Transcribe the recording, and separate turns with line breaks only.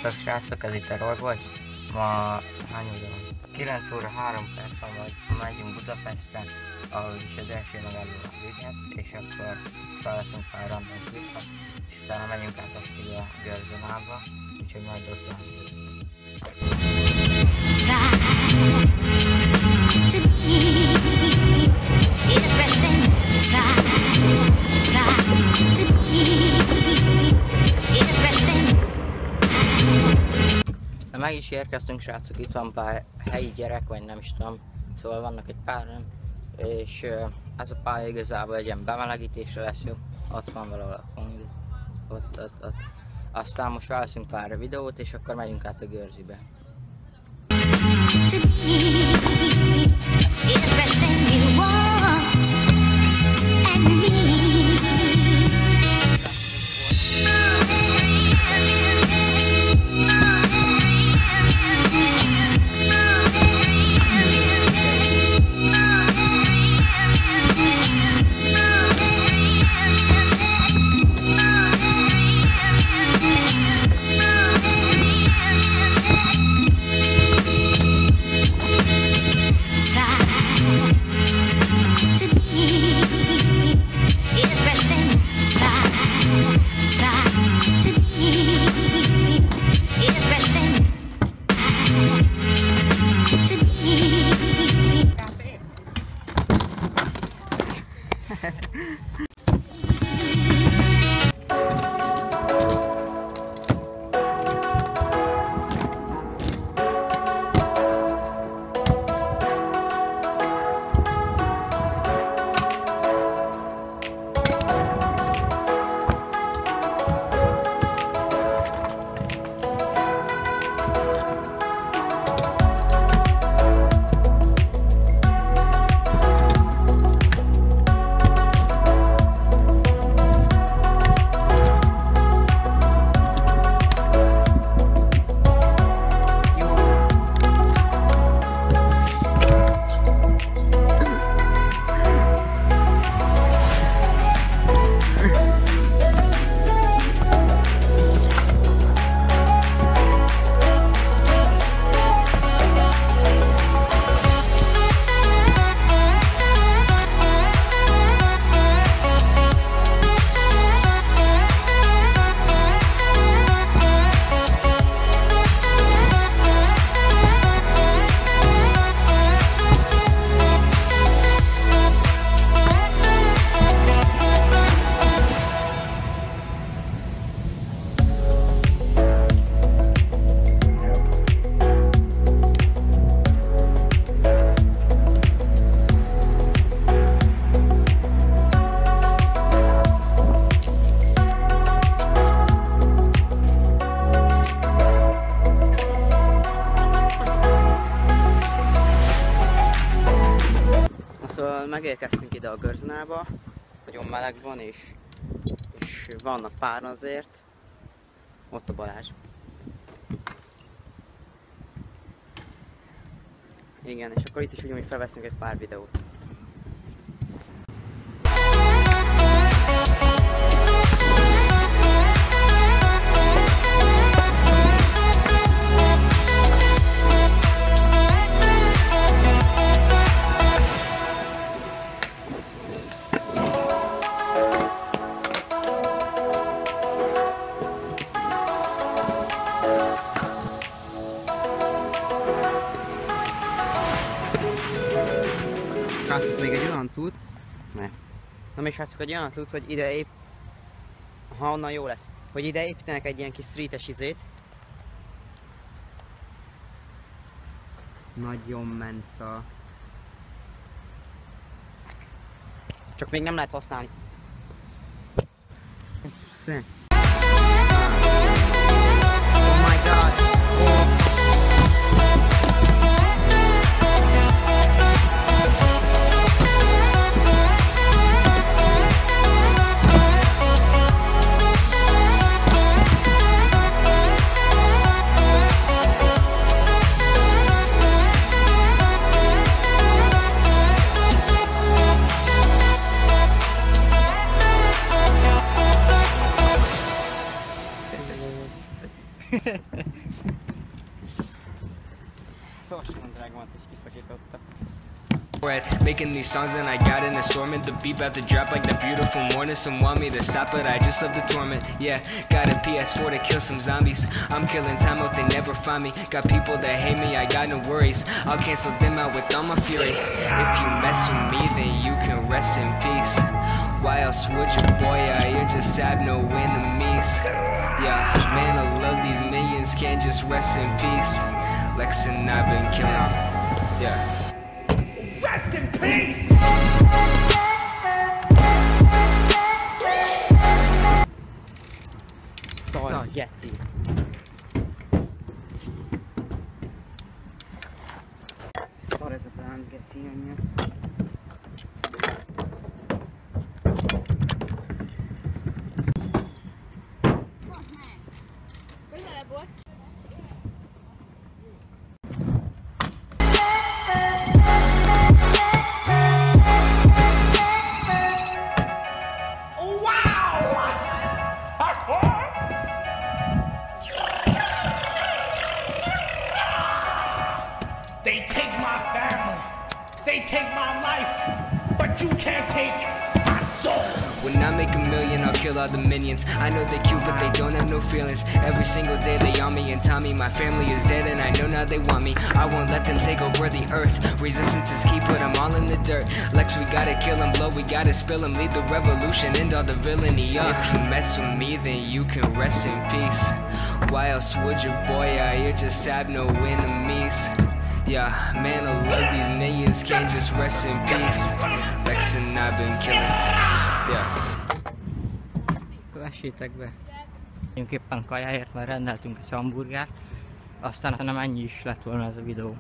Sziasztok srácok, ez itt a Roll Boys. Ma hány óra van? 9 óra 3 perc van, majd megyünk Budapestre, ahol is az első megálló a véget, és akkor felveszünk pár random klipet, és utána megyünk át estig a Görzonába, úgyhogy majd ott látjuk. Meg is érkeztünk srácok, itt van pár helyi gyerek, vagy nem is tudom, szóval vannak egy páran, és ez a pálya igazából egy ilyen bemelegítésre lesz jó, ott van valahol a kongi, ott. Aztán most felveszünk pár videót, és akkor megyünk át a Görzibe. Szóval megérkeztünk ide a Görzonába, nagyon meleg van és vannak páran azért. Ott a Balázs. Igen, és akkor itt is ugyanúgy felveszünk egy pár videót. Srácok, még egy olyan cucc, na még srácok, egy olyan cucc, hogy ide ha onnan jó lesz, hogy ide építenek egy ilyen kis streetes izét. Nagyon menca. Csak még nem lehet használni. Szép. Oh my god. Szóval drágomát is kiszakítottam.
Making these songs and I got an assortment. The beat about to drop like that beautiful morning. Some want me to stop but I just love the torment. Yeah, got a PS4 to kill some zombies. I'm killing time out, they never find me. Got people that hate me, I got no worries. I'll cancel them out with all my fury. If you mess with me, then you can rest in peace. Why else would you, boy? You just have no enemies. Yeah, man, I love these millions, can't just rest in peace. Lex and I've been killing. Yeah.
Rest in peace!
Szar, geci.
Szar ez a plán, geci anyja.
They take my family, they take my life, but you can't take my soul.
When I make $1 million, I'll kill all the minions. I know they're cute, but they don't have no feelings. Every single day they on me and Tommy. My family is dead and I know now they want me. I won't let them take over the earth. Resistance is key, put them all in the dirt. Lex, we gotta kill them, blow, we gotta spill them. Lead the revolution, end all the villainy. If you mess with me, then you can rest in peace. Why else would you, boy? You just have no enemies. Yeah, man, I love these millions, can't just rest in peace. Lex and I've been killing. Yeah.
Vessétek be. Éppen kajáért, mert rendeltünk egy hamburgert. Aztán nem ennyi is lett volna ez a videó.